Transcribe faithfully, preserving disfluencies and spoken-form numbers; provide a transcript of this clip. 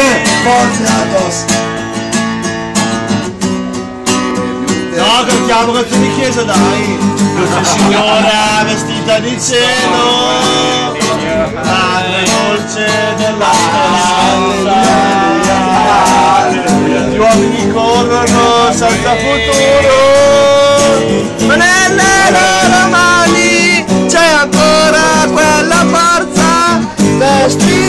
Bene, forza addosso. No, cantiamo canzoni di chiesa, dai. Signora vestita di cielo, madre dolce della speranza, gli uomini corrono senza futuro, ma nelle loro mani c'è ancora quella forza, vestita